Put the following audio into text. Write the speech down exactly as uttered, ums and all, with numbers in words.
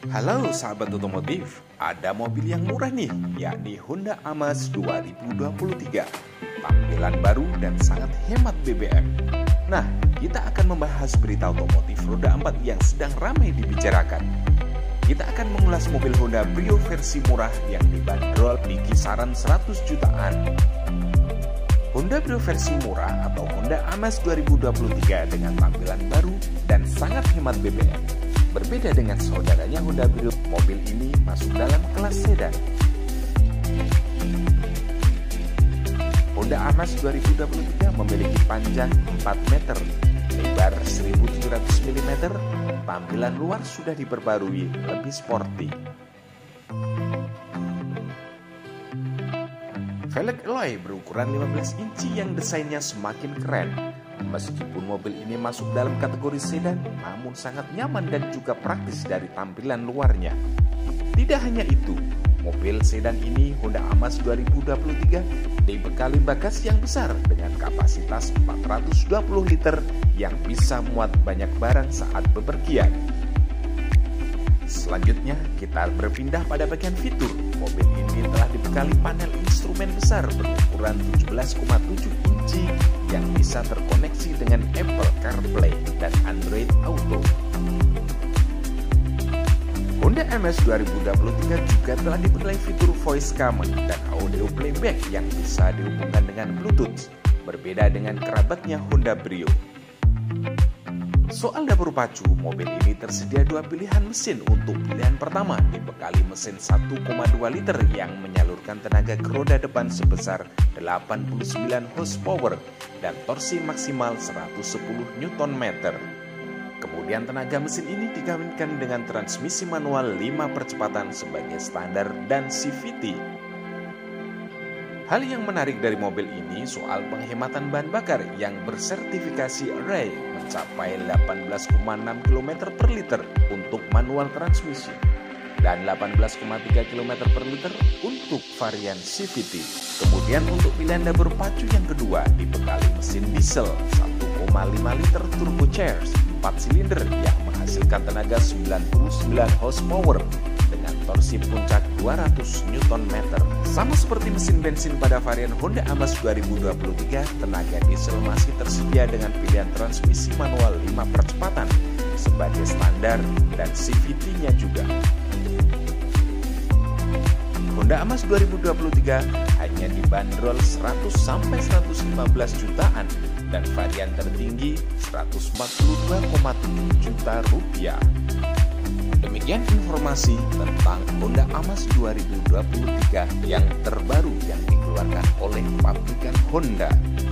Halo sahabat otomotif, ada mobil yang murah nih, yakni Honda Amas dua ribu dua puluh tiga. Tampilan baru dan sangat hemat B B M. Nah, kita akan membahas berita otomotif roda empat yang sedang ramai dibicarakan. Kita akan mengulas mobil Honda Brio versi murah yang dibanderol di kisaran seratus jutaan. Honda Brio versi murah atau Honda Amas dua ribu dua puluh tiga dengan tampilan baru dan sangat hemat B B M. Berbeda dengan saudaranya Honda Brio, mobil ini masuk dalam kelas sedan. Honda Amas dua ribu dua puluh tiga memiliki panjang empat meter, lebar seribu tujuh ratus milimeter, tampilan luar sudah diperbarui lebih sporty. Velg alloy berukuran lima belas inci yang desainnya semakin keren. Meskipun mobil ini masuk dalam kategori sedan, namun sangat nyaman dan juga praktis dari tampilan luarnya. Tidak hanya itu, mobil sedan ini Honda Amas dua ribu dua puluh tiga dibekali bagasi yang besar dengan kapasitas empat ratus dua puluh liter yang bisa muat banyak barang saat bepergian. Selanjutnya, kita berpindah pada bagian fitur. Mobil ini telah dibekali panel instrumen besar berukuran tujuh belas koma tujuh inci yang bisa terkoneksi dengan Apple CarPlay dan Android Auto. Honda Amas dua ribu dua puluh tiga juga telah dibekali fitur voice command dan audio playback yang bisa dihubungkan dengan Bluetooth, berbeda dengan kerabatnya Honda Brio. Soal dapur pacu, mobil ini tersedia dua pilihan mesin. Untuk pilihan pertama dibekali mesin satu koma dua liter yang menyalurkan tenaga ke roda depan sebesar delapan puluh sembilan horsepower dan torsi maksimal seratus sepuluh newton meter. Kemudian tenaga mesin ini digabungkan dengan transmisi manual lima percepatan sebagai standar dan C V T. Hal yang menarik dari mobil ini soal penghematan bahan bakar yang bersertifikasi Array mencapai delapan belas koma enam kilometer per liter untuk manual transmisi dan delapan belas koma tiga kilometer per liter untuk varian C V T. Kemudian untuk pilihan dapur pacu yang kedua dibekali mesin diesel satu koma lima liter turbocharged empat silinder yang menghasilkan tenaga sembilan puluh sembilan horsepower dengan torsi puncak dua ratus newton meter. Sama seperti mesin bensin pada varian Honda Amas dua ribu dua puluh tiga, tenaga diesel masih tersedia dengan pilihan transmisi manual lima percepatan sebagai standar dan C V T-nya juga. Honda Amas dua ribu dua puluh tiga hanya dibanderol seratus sampai seratus lima belas jutaan dan varian tertinggi seratus empat puluh dua koma tujuh juta rupiah. Demikian informasi tentang Honda Amas dua ribu dua puluh tiga yang terbaru yang dikeluarkan oleh pabrikan Honda.